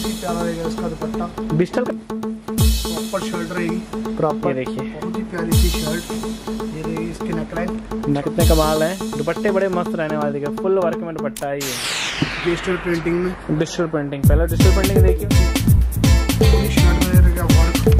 बहुत ही प्यारा रहेगा इसका दुपट्टा। डिजिटल प्रॉपर शर्ट रहेगी, प्रॉपर। ये देखिए बहुत ही प्यारी सी शर्ट। ये रहेगी इसकी नेकलाइन। कितने कमाल है, दुपट्टे बड़े मस्त रहने वाले। देखिए फुल वर्क में दुपट्टा है ये, डिजिटल प्रिंटिंग में। डिजिटल प्रिंटिंग, पहले डिजिटल प्रिंटिंग देखिए। शर्ट में रहेगा वर्क।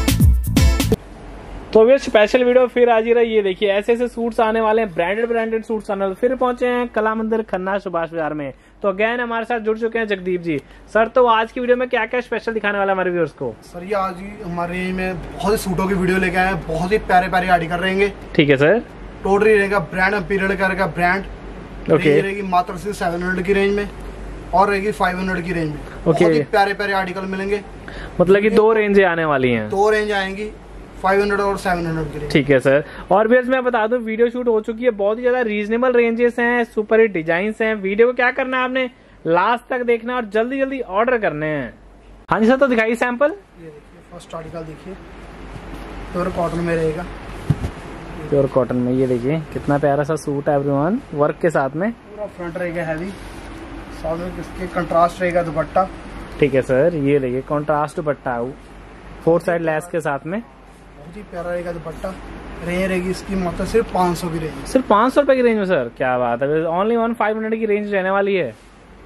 तो अभी स्पेशल वीडियो फिर आज ही रही। ये देखिए ऐसे ऐसे सूट्स आने वाले हैं, ब्रांडेड सूट्स आने वाले। फिर पहुंचे हैं कला मंदिर खन्ना सुभाष बाजार में। तो अगेन हमारे साथ जुड़ चुके हैं जगदीप जी। सर तो आज की वीडियो में क्या क्या स्पेशल दिखाने वाला है हमारे व्यूअर्स को? सर ये आज ही हमारे में बहुत से सूटों की वीडियो लेके आए हैं। बहुत ही प्यारे प्यारे आर्टिकल रहेंगे। ठीक है सर। टोटली रहेगा ब्रांड पीरियड का ब्रांड। ओके। रहेगी मात्र से 700 की रेंज में और रहेगी 500 की रेंज में। बहुत ही प्यारे प्यारे आर्टिकल मिलेंगे। मतलब कि दो रेंजें आने वाली हैं। दो रेंज आएंगी, 500 और 700 की रेंज। ठीक है सर। और भी मैं बता दूं वीडियो शूट हो चुकी है, बहुत ही ज्यादा रीजनेबल रेंजेस हैं, सुपर हिट डिजाइन हैं। वीडियो को क्या करना है आपने लास्ट तक देखना है और जल्दी जल्दी ऑर्डर करने हैं। हाँ जी सर, तो दिखाइए सैंपल। ये देखिए फर्स्ट आर्टिकल देखिए, प्योर कॉटन में रहेगा। प्योर कॉटन में ये देखिए कितना प्यारा सा सूट है एवरीवन, वर्क के साथ में। पूरा फ्रंट रहेगा हैवी, साथ में इसके कंट्रास्ट रहेगा दुपट्टा। ठीक है सर। ये देखिए कंट्रास्ट दुपट्टा, 4 साइड लेस के साथ में। बहुत ही प्यारा रहेगा दुपट्टा। रेंज रहेगी इसकी मात्र सिर्फ 500 की रेंज। सिर्फ 500 रुपए की रेंज में सर, क्या बात है। ओनली 500 की रेंज रहने वाली है।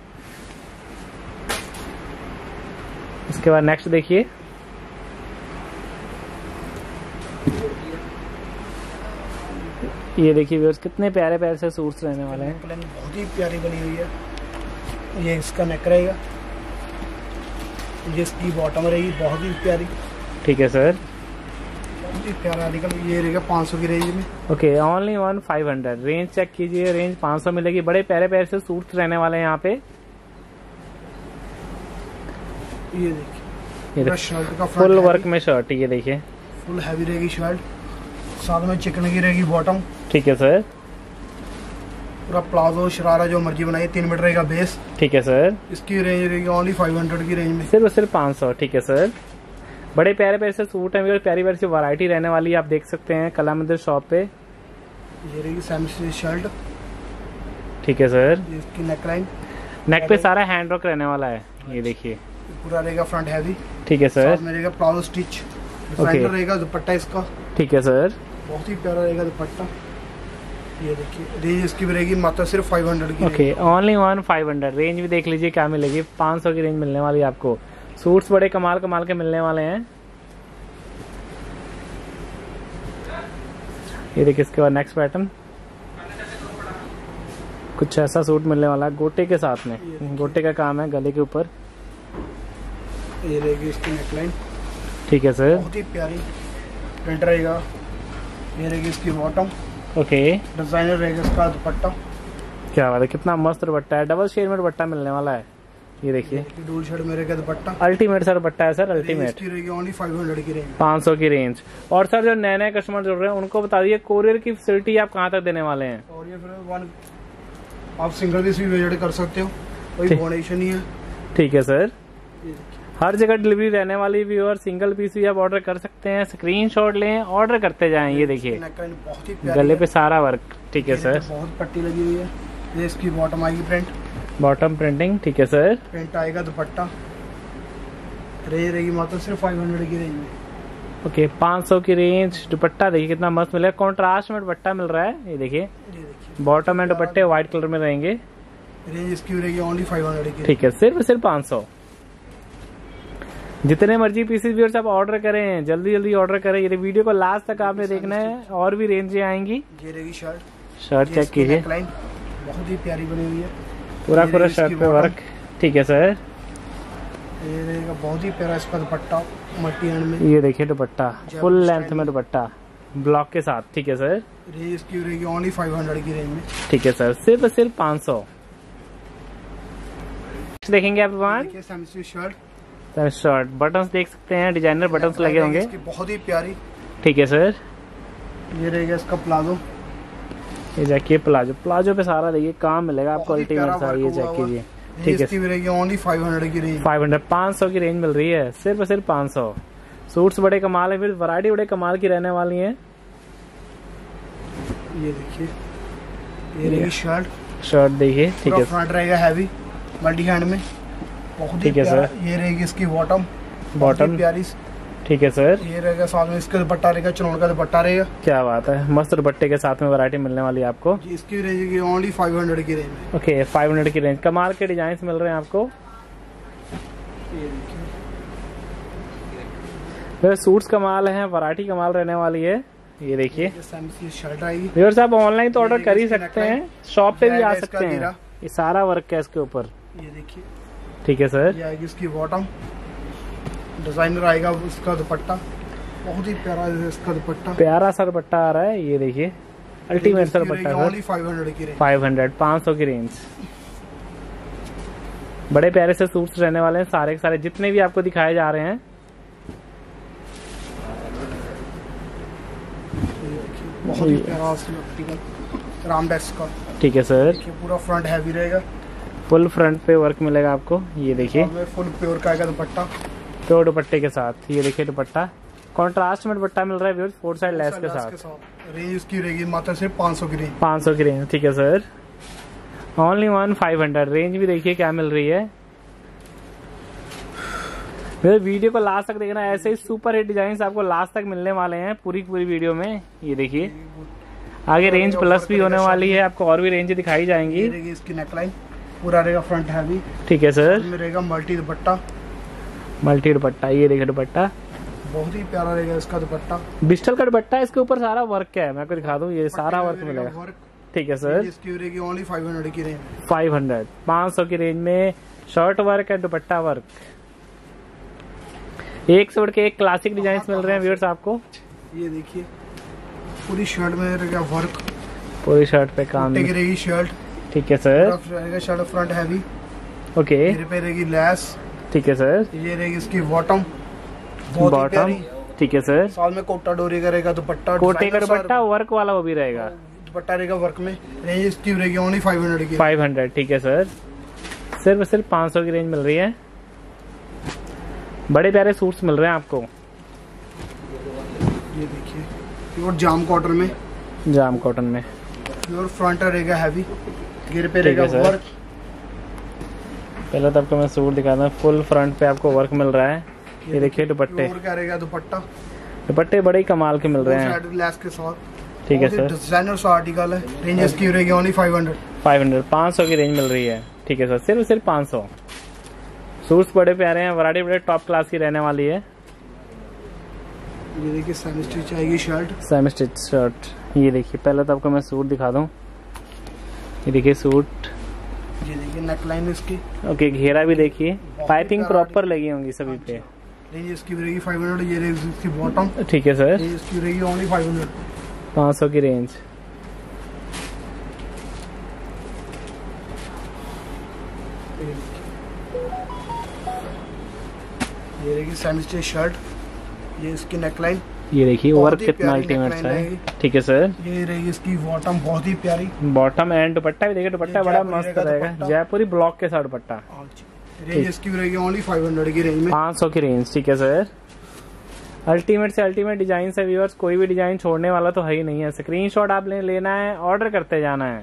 इसके बाद नेक्स्ट देखिए, ये देखिए व्यूअर्स कितने प्यारे प्यारे से सूट्स रहने वाले हैं। बहुत ही प्यारी बनी हुई है। ये इसका नेक रहेगा, ये इसकी बॉटम रहेगी बहुत ही प्यारी। ठीक है सर। बहुत ही प्यारा आर्टिकल। ये रहेगा 500 की रेंज में। ओके, ओनली 500 रेंज चेक कीजिए, रेंज 500 मिलेगी। बड़े प्यारे प्यारे से सूट्स रहने वाले हैं यहाँ पे। ये देखिए शर्ट का फुल वर्क में शर्ट, ये देखिए फुल हैवी रहेगी शर्ट, साथ में चिकन की रहेगी बॉटम। ठीक है सर। पूरा प्लाजो शरारा जो मर्जी बनाइए, 3 मीटर रहेगा बेस। ठीक है सर। इसकी रेंज रहेगी ओनली 500 की रेंज में, सिर्फ 500। ठीक है सर। बड़े प्यारे प्यारे से सूट है, प्यारी प्यारी सी वैरायटी रहने वाली है। आप देख सकते हैं कला मंदिर शॉप पे। ये रहेगी सेमी शर्ट। ठीक है सर। इसकी नेकलाइन, नेक पे सारा हैंड वर्क रहने वाला है। ये देखिए पूरा रहेगा फ्रंट हैवी। ठीक है सर। साथ में रहेगा प्लाजो स्टिच, डिजाइनर रहेगा दुपट्टा इसका। ठीक है सर। बहुत ही प्यारा रहेगा दुपट्टा। ये देखिए रेंज इसकी भी रहेगी मात्र सिर्फ 500 की। ओके, ओनली 500 रेंज भी देख लीजिए क्या मिलेगी। 500 की रेंज मिलने वाली है आपको। सूट्स बड़े कमाल कमाल के मिलने वाले हैं। ये देखिए इसके बाद नेक्स्ट पैटर्न, कुछ ऐसा सूट मिलने वाला है गोटे के साथ में। गोटे का काम है गले के ऊपर। ये रहेगी इसकी नेकलाइन। ठीक है सर। बहुत ही प्यारी प्रिंट रहेगा। ये रहेगी इसकी बॉटम। ओके। डिजाइनर रहेगा इसका दुपट्टा। क्या बात है, कितना मस्त दुपट्टा है। डबल शेड में दुपट्टा मिलने वाला है। ये देखिए डबल शेड में रहेगा दुपट्टा। अल्टीमेट सर दुपट्टा है सर, अल्टीमेट। इसकी रहेगी ओनली 500 की रेंज। 500 की रेंज। और सर जो नए नए कस्टमर जुड़ रहे हैं उनको बता दीजिए कोरियर की फैसिलिटी आप कहाँ तक देने वाले हैं? और ये फिर आप सिंगल पीस भी विजिट कर सकते हो, कोई डोनेशन नहीं है। ठीक है सर। हर जगह डिलीवरी रहने वाली भी और सिंगल पीस भी आप ऑर्डर कर सकते हैं। स्क्रीनशॉट लें, ऑर्डर करते जाएं। ये देखिए गले पे सारा वर्क। ठीक है सर। बहुत पट्टी लगी हुई है। ये इसकी बॉटम आएगी प्रिंट, बॉटम प्रिंटिंग। ठीक है सर। प्रिंट आएगा दुपट्टा। रेंज रहेगी मात्र सिर्फ 500 की रेंज में। ओके, 500 की रेंज। दुपट्टा देखिए कितना मस्त मिलेगा, कॉन्ट्रास्ट में दुपट्टा मिल रहा है। ये देखिए बॉटम एंड दुपट्टे व्हाइट कलर में रहेंगे। रेंज इसकी रहेगी ओनली 500 की। ठीक है, सिर्फ 500। जितने मर्जी पीसेस व्यूअर्स आप ऑर्डर करें, जल्दी जल्दी ऑर्डर करें। ये वीडियो को लास्ट तक आपने देखना है, और भी रेंजें आएंगी। ये रहेगी शर्ट चेक कीजिए, बहुत ही प्यारी बनी हुई है। पूरा शर्ट पे वर्क। ठीक है सर। ये रहेगा बहुत ही प्यारा इसका दुपट्टा मल्टी हैंड में। ये देखिए दुपट्टा फुल लेंथ में दुपट्टा ब्लॉक के साथ। ठीक है सर। रेंज इसकी रहेगी ओनली 500 की रेंज में। ठीक है सर। सिर्फ 500। देखेंगे आप शर्ट बटन्स देख सकते हैं, डिजाइनर बटन्स लगे होंगे। बहुत ही प्यारी। ठीक है सर। ये रहेगा इसका प्लाजो। ये देखिए प्लाजो पे सारा देखिए काम मिलेगा आपको अल्टीमेट सा। ये चेक कीजिए। ठीक है, ओनली 500 की रेंज। 500 की रेंज मिल रही है। सिर्फ 500। सूट्स बड़े कमाल है, फिर वैरायटी बड़े कमाल की रहने वाली है। ये देखिए ये रहेगी शर्ट देखिए। ठीक है, फ्रंट रहेगा हैवी मल्टी हैंड में। बहुत ही प्यारा। ये रहेगी इसकी बॉटम प्यारी। ठीक है सर। ये रहेगा साथ में इसका दुपट्टा रहेगा, चनौन का दुपट्टा रहेगा। क्या बात है, मस्त दुपट्टे के साथ में वैरायटी मिलने वाली है आपको। इसकी रहेगी ओनली 500 की रेंज में। ओके 500 की रेंज। कमाल के डिजाइन मिल रहे हैं आपको। सूट्स कमाल है, वैरायटी कमाल रहने वाली है। ये देखिए शर्ट आएगी। व्यूअर्स आप ऑनलाइन तो ऑर्डर कर ही सकते हैं, शॉप पे भी आ सकते हैं। ये सारा वर्क है इसके ऊपर। ये देखिए। ठीक है सर। ये आएगी इसकी बॉटम, डिजाइनर आएगा उसका दुपट्टा, बहुत ही प्यारा इसका दुपट्टा। प्यारा सा दुपट्टा आ रहा है। ये देखिए अल्टीमेट सा दुपट्टा है। 500 की रेंज। 500 की रेंज। बड़े प्यारे से सूट्स रहने वाले हैं सारे के सारे, जितने भी आपको दिखाए जा रहे हैं। बहुत ही प्यारा रामडेक्स का। ठीक है सर। पूरा फ्रंट हैवी रहेगा, फुल फ्रंट पे वर्क मिलेगा आपको। ये देखिए फुल प्योर का आएगा दुपट्टा, प्योर दुपट्टे के साथ। ये देखिए दुपट्टा कॉन्ट्रास्ट में दुपट्टा मिल रहा है व्यूअर्स, 4 साइड लेस के साथ। रेंज इसकी रहेगी मात्र सिर्फ 500 की रेंज। 500 की रेंज। ठीक है सर। ओनली 1500 रेंज भी देखिए क्या मिल रही है। मेरे वीडियो को लास्ट तक देखना, ऐसे ही सुपर हिट डिजाइन आपको लास्ट तक मिलने वाले हैं पूरी वीडियो में। ये देखिए आगे रेंज प्लस भी होने वाली है, आपको और भी रेंज दिखाई जाएंगी। इसकी नेकलाइन पूरा रहेगा फ्रंट हैवी। ठीक है सर। इसमें रहेगा मल्टी दुपट्टा। ये देखिए दुपट्टा बहुत ही प्यारा रहेगा इसका दुपट्टा। डिजिटल का दुपट्टा है, इसके ऊपर सारा वर्क है। मैं आपको दिखा दूं, ये सारा वर्क मिलेगा। ठीक है सर। इसकी रहेगी ओनली 500 की रेंज। 500 की रेंज में शर्ट वर्क है, दुपट्टा वर्क। एक से बढ़ के एक क्लासिक डिजाइन मिल रहे हैं व्यूअर्स आपको। ये देखिए पूरी शर्ट में रहेगा वर्क, पूरी शर्ट पे काम रहेगी शर्ट। ठीक है सर। रहेगा शर्ट फ्रंट हैवी। ओके। ये पे रहेगी लेस। ठीक है सर। ये रहेगी इसकी बॉटम। ठीक है सर। साल में कोटा डोरी का रहेगा दुपट्टा, कोटे का दुपट्टा वर्क वाला वो भी रहेगा। दुपट्टा रहेगा वर्क में। रेंज इसकी रहेगी ओनली 500 की। 500। ठीक है सर। सिर्फ 500 की रेंज मिल रही है। बड़े प्यारे सूट्स मिल रहे हैं आपको। ये देखिए प्योर जाम कॉटन में। प्योर फ्रंट रहेगा हैवी, गिर पे रहेगा वर्क। पहले तो आपको मैं सूट दिखाता हूँ, फुल फ्रंट पे आपको वर्क मिल रहा है। ये देखिए दुपट्टे, क्या रहेगा दुपट्टा। दुपट्टे बड़े ही कमाल के मिल रहे हैं लेस के साथ। ठीक है सर। डिजाइनर सा आर्टिकल है। रेंज इसकी रहेगी ओनली 500। 500 की रेंज मिल रही है। ठीक है सर। सिर्फ 500। सूट्स बड़े प्यारे हैं, वैरायटी बड़े टॉप क्लास की रहने वाली है। ये देखिए सेमी स्टिच आएगी शर्ट। Semi stitch shirt. ये देखिए पहले तो आपको मैं सूट दिखा दूं। ये देखिए सूट। ये देखिए नेकलाइन इसकी। ओके घेरा भी देखिए, पाइपिंग प्रॉपर लगी होंगी सभी पे। रेंज इसकी रहेगी 500। ये रहेगी इसकी बॉटम। ठीक है सर। इसकी रहेगी ओनली 500। 500 की रेंज। ये रहेगी सेमी स्टिच शर्ट। ये इसकी नेकलाइन। ये देखिए वर्क कितना अल्टीमेट सा है। ठीक है सर। ये रहेगी इसकी बॉटम, बहुत ही प्यारी बॉटम एंड दुपट्टा भी देखिए, दुपट्टा बड़ा मस्त रहेगा, जयपुरी ब्लॉक के साथ दुपट्टा। रेंज इसकी रहेगी ओनली 500 की रेंज में। 500 की रेंज। ठीक है सर। अल्टीमेट से अल्टीमेट डिजाइन है व्यूअर्स, कोई भी डिजाइन छोड़ने वाला तो है ही नहीं है। स्क्रीनशॉट आप लेना है, ऑर्डर करते जाना है।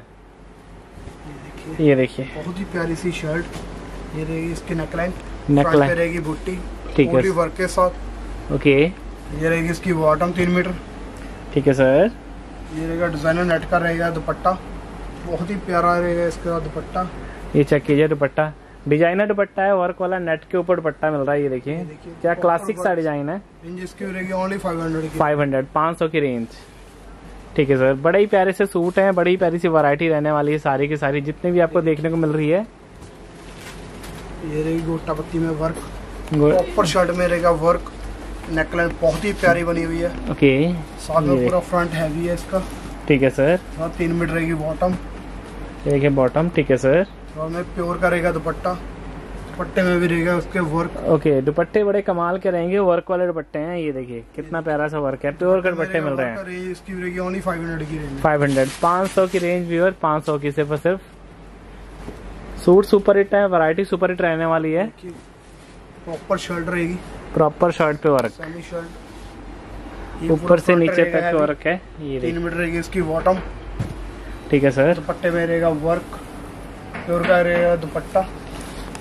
ये देखिए बहुत ही प्यारी सी शर्ट। ये रहेगी इसकी नेकलाइन रहेगी बुट्टी। ठीक है वर्क के साथ। ओके। ये रहेगी इसकी बॉटम 3 मीटर। ठीक है सर। ये रहेगा डिजाइनर नेट का रहेगा दुपट्टा, बहुत ही प्यारा रहेगा इसका दुपट्टा। ये चेक कीजिए दुपट्टा, डिजाइनर दुपट्टा है, वर्क वाला नेट के ऊपर दुपट्टा मिल रहा है। ये देखिए क्या क्लासिक सा डिजाइन है। रेंज इसकी रहेगी ओनली 500 की। 500 की रेंज। ठीक है सर। बड़े ही प्यारे से सूट हैं, बड़ी ही प्यारी सी वैरायटी रहने वाली है सारी की सारी, जितने भी आपको देखने को मिल रही है। ये रहेगी गोटा पत्ती में वर्क, प्रॉपर शर्ट में रहेगा वर्क। नेकलाइन बहुत ही प्यारी बनी हुई है। ओके। साथ में पूरा फ्रंट हैवी है इसका। ठीक है सर। 3 मीटर रहेगी बॉटम। देखिए बॉटम। ठीक है सर। और में प्योर का रहेगा दुपट्टा, दुपट्टे में भी रहेगा उसके वर्क। ओके। दुपट्टे बड़े कमाल के रहेंगे, वर्क वाले दुपट्टे हैं। ये देखिए कितना प्यारा सा वर्क है, प्योर का दुपट्टे मिल रहे हैं। रेंज इसकी रहेगी ओनली 500 की रेंज। 500 की रेंज व्यूअर, 500 की सिर्फ सिर्फ। सूट सुपर हिट है, वैरायटी सुपर हिट रहने वाली है। प्रॉपर शर्ट रहेगी, प्रॉपर शर्ट पे वर्क, सेमी शर्ट ऊपर से नीचे तक वर्क है। ये 3 मीटर रहेगी इसकी बॉटम। ठीक है सर। दुपट्टे में रहेगा वर्क, प्योर का रहेगा दुपट्टा।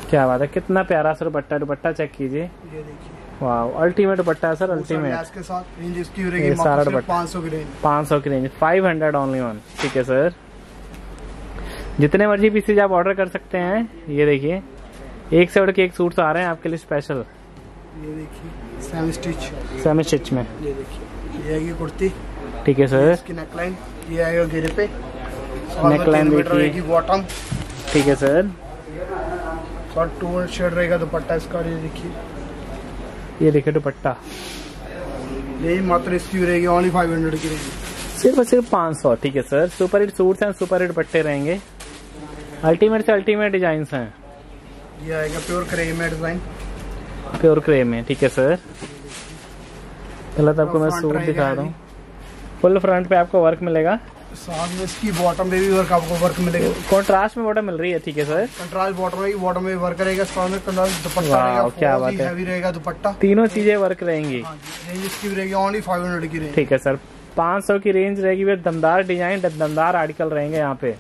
क्या बात है, कितना प्यारा सा दुपट्टा। दुपट्टा चेक कीजिए, ये देखिए, वाह अल्टीमेट दुपट्टा है सर, अल्टीमेट। के साथ रेंज इसकी रहेगी ये सारा मात्र दुपट्टा 500 की रेंज, 500 की रेंज, 500 ओनली वन। ठीक है सर, जितने मर्जी पीसेज आप ऑर्डर कर सकते हैं। ये देखिए, एक से बढ़ के एक सूट्स आ रहे हैं आपके लिए स्पेशल। ये देखिए सेमी स्टिच में। ये देखिए, ये आएगी कुर्ती। ठीक है सर, इसकी नेकलाइन ये आएगा घेरे पे, नेकलाइन देखिए, बॉटम। ठीक है सर, और 2 शेड रहेगा दुपट्टा इसका। ये देखिए दुपट्टा, यही मात्र इसकी रहेगी ओनली 500 की रहेगी, सिर्फ और सिर्फ 500। ठीक है सर, सुपर हिट सूट्स हैं, सुपर हिट दुपट्टे रहेंगे, अल्टीमेट से अल्टीमेट डिजाइन हैं। ये आएगा प्योर क्रेप में डिजाइन, प्योर क्रेप में। ठीक है सर, पहले तो आपको मैं सूट दिखा रहा हूँ। फुल फ्रंट पे आपको वर्क मिलेगा, साथ में इसकी बॉटम में भी आपको वर्क मिलेगा, कॉन्ट्रास्ट में बॉटम मिल रही है। ठीक है सर, कंट्रास्ट बॉटम में वर्क रहेगा, साथ में दुपट्टा रहेगा, क्या बात है, हैवी रहेगा दुपट्टा, तीनों चीजें वर्क रहेंगी। रेंज इसकी भी रहेगी ओनली 500 की रेंज। ठीक है सर, 500 की रेंज रहेगी, फिर दमदार डिजाइन, दमदार आर्टिकल रहेंगे यहाँ पे।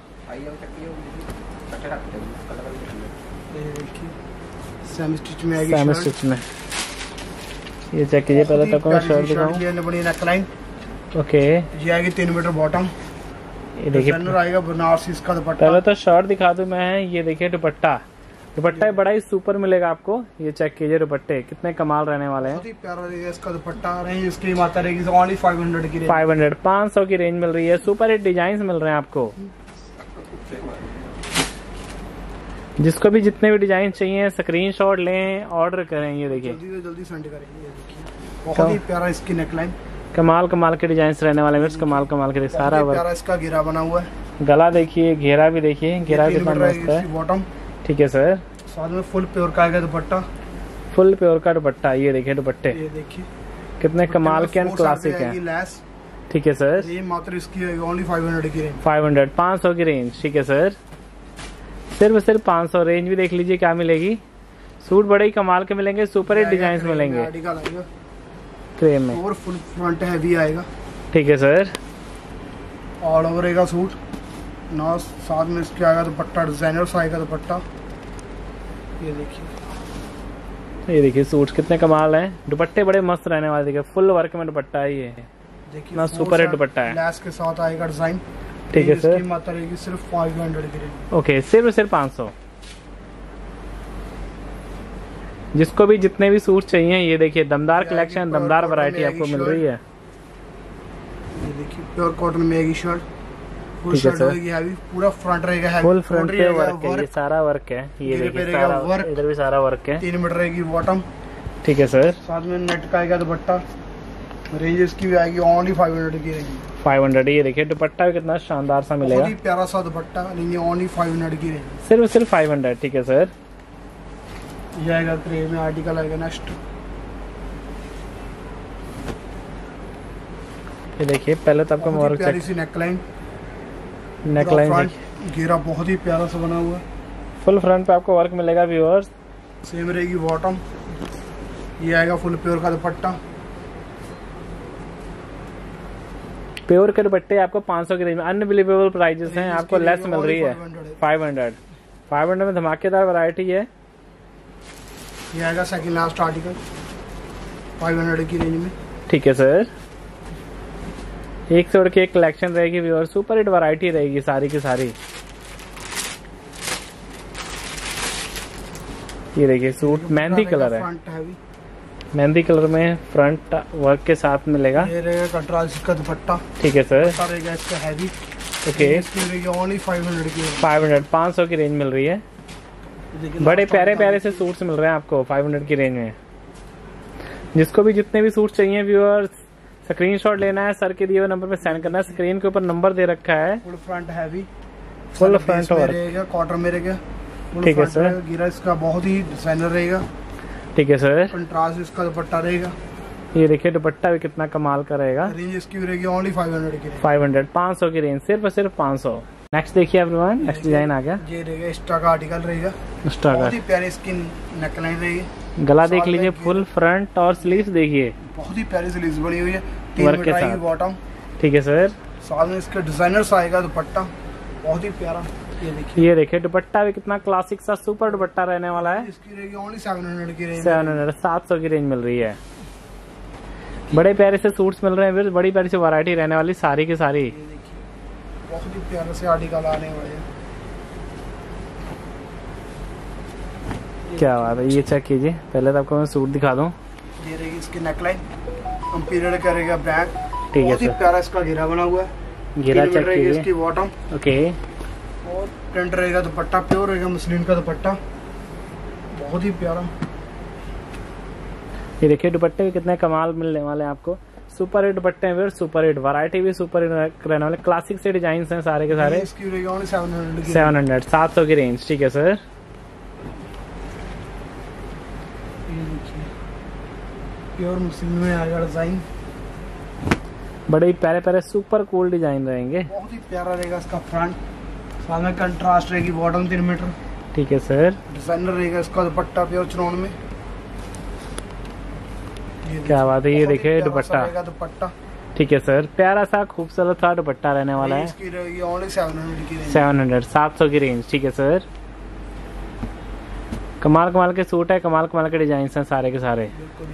सेमी स्टिच में आएगी, सेमी स्टिच में। ये चेक कीजिए, पहले तक मैं शर्ट दिखाऊं। ये बड़ी नेकलाइन, ओके, ये आएगी 3 मीटर बॉटम। ये देखिए, आएगा बनारसी इसका दुपट्टा। पहले तो शर्ट दिखा दूं मैं। ये देखिए दुपट्टा, दुपट्टा बड़ा ही सुपर मिलेगा आपको। ये चेक कीजिए, दुपट्टे कितने कमाल रहने वाले हैं। बहुत ही प्यारा रहेगा इसका दुपट्टा। रेंज इसकी माता रहेगी ओनली 500 की रेंज, 500 की रेंज मिल रही है। सुपर हिट डिजाइन मिल रहे हैं आपको। जिसको भी जितने भी डिजाइन चाहिए स्क्रीनशॉट लें, ऑर्डर करें। ये देखिए, जल्दी सेंड करेंगे। ये देखिए, बहुत ही प्यारा इसकी नेकलाइन, कमाल के डिजाइन रहने वाले हैं। कमाल के सारा प्यारा इसका घेरा बना हुआ है। गला देखिए, घेरा भी देखिए, घेरा कितना मस्त है। बॉटम, ठीक है सर, साथ में फुल प्योर का आएगा दुपट्टा, फुल प्योर का दुपट्टा। ये देखिए दुपट्टे, ये देखिए कितने कमाल के क्लासिक हैं। ठीक है सर, ये मात्र इसकी ओनली 500 की रेंज, 500 की रेंज। ठीक है सर, सिर्फ 500 रेंज भी देख लीजिए क्या मिलेगी। सूट बड़े ही कमाल के मिलेंगे, सुपर हिट डिजाइन मिलेंगे क्रेम में, और फुल फ्रंट हैवी आएगा। ठीक है सर, ऑल ओवर रहेगा सूट ना, साथ में इसके आएगा दुपट्टा, डिजाइनर सा आएगा दुपट्टा। ये देखिए सूट कितने कमाल हैं। दुपट्टे बड़े मस्त रहने वाले। देखिए फुल वर्क में दुपट्टा है, ये देखिए ना सुपर हिट दुपट्टा है, लैस के साथ आएगा डिजाइन। ठीक है सर, मात्रा रहेगी सिर्फ 500 की रेंज। ओके, सिर्फ 500। जिसको भी जितने भी सूट चाहिए, ये देखिए दमदार कलेक्शन, दमदार वैरायटी आपको मिल रही है। ये देखिए प्योर कॉटन में आएगी शर्ट, फुल ठीक है शर्ट सर, रहेगी हैवी, पूरा फ्रंट रहेगा हैवी, फुल फ्रंट पे वर्क है, ये सारा वर्क है। ये देखिए सारा वर्क, इधर भी सारा वर्क है। 3 मीटर रहेगी बॉटम। ठीक है सर, साथ में नेट का आएगा दुपट्टा। रेंज इसकी भी आएगी ओनली 500 की रेंज, 500। ये देखिए दुपट्टा भी कितना शानदार सा मिलेगा, बहुत ही प्यारा सा दुपट्टा। लेंगे ओनली 500 की रेंज, सिर्फ 500। ठीक है सर, ये आएगा क्रेप में आर्टिकल आएगा नेक्स्ट। ये देखिए पहले तो आपको वर्क प्यारी सी नेकलाइन, घेरा बहुत ही प्यारा सा बना हुआ है। फुल फ्रंट पे आपको वर्क मिलेगा व्यूअर्स। सेम रहेगी बॉटम। ये आएगा फुल प्योर का दुपट्टा। प्योर के दुपट्टे आपको 500 की रेंज में अनबिलीवेबल प्राइजेस हैं, आपको लेस मिल रही है 500 में धमाकेदार वैरायटी है। ये आएगा सेकंड लास्ट आर्टिकल 500 की रेंज में। ठीक है सर, एक से बढ़ के एक कलेक्शन रहेगी व्यूअर, सुपर हिट वैरायटी रहेगी सारी की सारी। ये देखिए सूट मेहंदी कलर है, मेहंदी कलर में फ्रंट वर्क के साथ मिलेगा। ये रहेगा कंट्रास्ट का दुपट्टा। ठीक है सर, रहेगा इसका हैवी। ओके, ओनली 500 की, 500 की रेंज मिल रही है। बड़े प्यारे से सूट्स मिल रहे हैं आपको 500 की रेंज में। जिसको भी जितने भी सूट चाहिए व्यूअर्स, स्क्रीनशॉट लेना है, सर के दिए हुए नंबर पे सेंड करना है। स्क्रीन के ऊपर नंबर दे रखा है। Full front heavy, full front रहेगा, कॉटन में रहेगा। ठीक है सर, गिरा इसका बहुत ही डिजाइनर रहेगा। ठीक है सर, कंट्रास्ट इसका दुपट्टा रहेगा। ये देखिए दुपट्टा भी कितना कमाल का रहेगा। रेंज इसकी रहेगी ओनली 500 की, 500 की रेंज, सिर्फ 500। नेक्स्ट देखिए एवरीवन, नेक्स्ट डिजाइन आ गया। ये रहेगा एक्स्ट्रा का आर्टिकल रहेगा, एक्स्ट्रा का, बहुत ही प्यारी स्किन नेकलाइन रहेगी। गला देख लीजिए, फुल फ्रंट और स्लीव्स देखिए, बहुत ही प्यारी स्लीव्स बनी हुई है, वर्क के साथ। बॉटम। ठीक है सर, साथ में इसका डिजाइनर सा आएगा दुपट्टा, बहुत ही प्यारा। ये देखिए दुपट्टा भी कितना क्लासिक सा सुपर दुपट्टा रहने वाला है। इसकी रहेगी ओनली 700 की रेंज, 700 700 की रेंज मिल रही है। बड़े प्यारे से सूट्स मिल रहे हैं, बड़ी प्यारी सी वैरायटी रहने वाली सारी की सारी। बहुत ही प्यारे से आर्टिकल आने वाले हैं। क्या बात है, ये चेक कीजिए। पहले तो आपको मैं सूट दिखा दूं। ये रहेगी इसकी नेकलाइन, एम्पीरियल करेगा ब्रैंड। ठीक है बहुत ही सर, प्यारा इसका घेरा बना हुआ है। घेरा चेक कीजिए। इसकी बॉटम ओके, और प्रिंट रहेगा, दुपट्टा प्योर रहेगा, मसलिन का दुपट्टा, बहुत ही प्यारा। ये देखिए दुपट्टे भी कितने कमाल मिलने वाले हैं आपको। सुपर हिट दुपट्टे हैं, सुपर हिट वैरायटी भी सुपर हिट रहने वाले। क्लासिक से डिजाइन हैं सारे के सारे। इसकी रहेगी ओनली 700 700 की रेंज। ठीक है सर, प्योर मसलिन में आएगा डिजाइन। बड़े प्यारे प्यारे सुपर कूल डिजाइन रहेंगे। बहुत ही प्यारा रहेगा इसका फ्रंट, साथ में कंट्रास्ट रहेगी, बॉटम 3 मीटर। ठीक है सर, डिजाइनर रहेगा इसका दुपट्टा प्योर चिनोन में। क्या बात है, ये देखिए दुपट्टा। दुपट्टा ठीक है सर, प्यारा सा खूबसूरत सा दुपट्टा रहने वाला है। इसकी रहेगी ओनली 700 की रेंज। 700 की रेंज। ठीक है सर, कमाल कमाल के सूट है, कमाल कमाल के डिजाइन हैं सारे के सारे,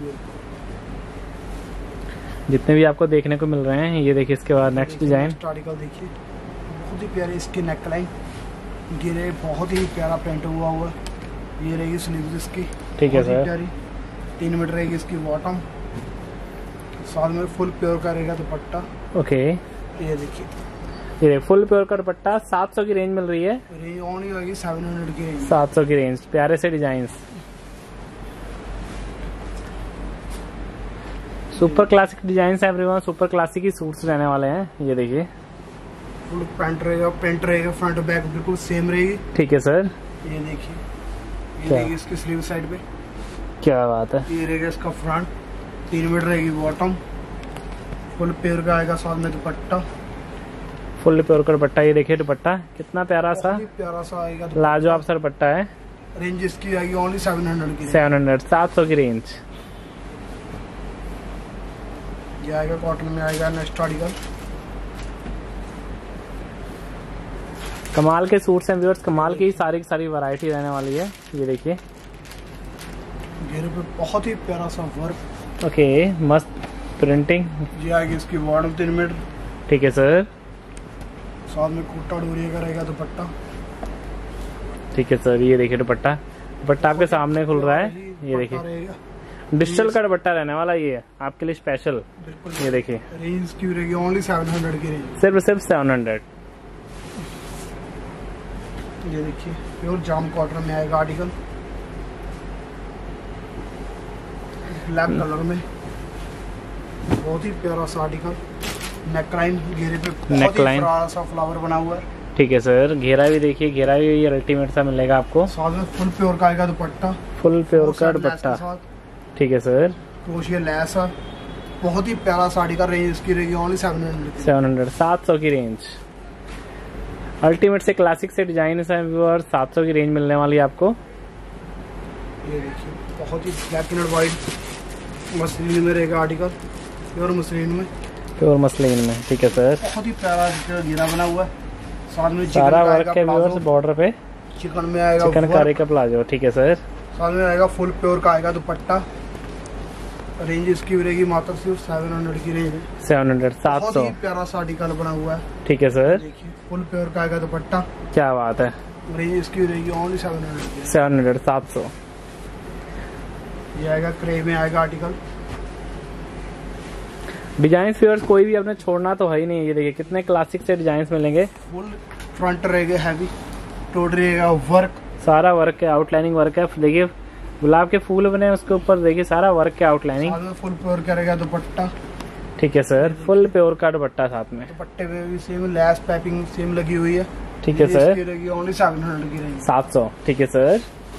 जितने भी आपको देखने को मिल रहे हैं। ये देखिए इसके बाद नेक्स्ट डिजाइन आर्टिकल देखिए, बहुत ही प्यारी इसकी नेकलाइन, घेरे बहुत ही प्यारा प्रिंट हुआ। ये रहेगी स्लीव्स इसकी। ठीक है सर, 3 मीटर रहेगी इसकी बॉटम, साथ में फुल प्योर का रहेगा दुपट्टा। ओके, ये देखिए, ये फुल प्योर का दुपट्टा 700 की रेंज मिल रही है। रेंज ओनली होगी 700 की रेंज। 700 की रेंज, प्यारे से डिजाइन, सुपर क्लासिक डिजाइन है एवरीवन। सुपर क्लासिक ही सूट्स रहने वाले हैं। ये देखिए फुल पैंट रहेगा, प्रिंट रहेगा, फ्रंट बैक बिल्कुल सेम रहेगी। ठीक है सर, ये देखिए, ये रहेगी इसकी स्लीव साइड पे। क्या बात है, ये रहेगा इसका फ्रंट, 3 मीटर रहेगी बॉटम, फुल प्योर का आएगा, साथ में दुपट्टा फुल प्योर का दुपट्टा। ये देखिए दुपट्टा कितना प्यारा सा, प्यारा सा आएगा, लाजवाब सा दुपट्टा है। रेंज इसकी आएगी ओनली 700 की। 700 की रेंज। ये आएगा कॉटन में आएगा नेक्स्ट आर्टिकल। कमाल के सूट्स हैं व्यूअर्स, कमाल की सारी वैरायटी रहने वाली है। ये देखिए घेरे पे बहुत ही प्यारा सा वर्क। ओके, मस्त प्रिंटिंग। ये आएगी इसकी बॉटम 3 मीटर। ठीक है सर, साथ में कोटा डोरिया का रहेगा दुपट्टा। ठीक है सर, ये देखिए दुपट्टा आपके सामने खुल रहा है। ये देखिए डिजिटल का दुपट्टा रहने वाला, ये आपके लिए स्पेशल। ये देखिए रेंज की रहेगी ओनली 700 की रेंज, सिर्फ 700। ये देखिए प्योर जाम कॉटन में आएगा आर्टिकल, ब्लैक कलर में, बहुत ही प्यारा सा आर्टिकल। नेकलाइन घेरे पे बहुत ही प्यारा सा फ्लावर बना हुआ है। ठीक है सर, घेरा भी देखिए, घेरा भी ये अल्टीमेट सा मिलेगा आपको। साथ में फुल प्योर का आएगा दुपट्टा, फुल प्योर का दुपट्टा। ठीक है सर, क्रोशिया लैस है, बहुत ही प्यारा साड़ी का। रेंज इसकी रहेगी ओनली 700 700 की रेंज। अल्टीमेट से क्लासिक से डिजाइन है व्यूअर, 700 की रेंज मिलने वाली है आपको। ये देखिए बहुत ही ब्लैक एंड व्हाइट मसलिन में रहेगा आर्टिकल, प्योर मसलिन में, प्योर मसलिन में। ठीक है सर, बहुत ही प्यारा घेरा बना हुआ है, साथ में सारा वर्क है व्यूअर्स, बॉर्डर पे चिकन में आएगा, चिकनकारी का प्लाजो। ठीक है सर, साथ में आएगा फुल प्योर का आएगा दुपट्टा। रेंज इसकी रहेगी मात्र सिर्फ 700 की रेंज है। 700 प्यारा सा आर्टिकल बना हुआ है। ठीक है सर, देखिए फुल प्योर का आएगा दुपट्टा। क्या बात है, रेंज इसकी रहेगी ओनली 700 700। ये आएगा क्रे में आएगा आर्टिकल। डिजाइन व्यूअर्स कोई भी आपने छोड़ना तो है ही नहीं। ये देखिए कितने क्लासिक से डिजाइन मिलेंगे। फुल फ्रंट रहेगा हैवी, टोट रहेगा वर्क, सारा वर्क है, आउटलाइनिंग वर्क है। देखिए गुलाब के फूल बने उसके ऊपर, देखिए सारा वर्क है, आउटलाइनिंग। फुल प्योर करेगा दुपट्टा। ठीक है सर, फुल प्योर का दुपट्टा साथ में। दुपट्टे में भी सेम लैस पाइपिंग सेम लगी हुई है। ठीक है सर, ओनली 700 की रहेगी। 700। ठीक है सर,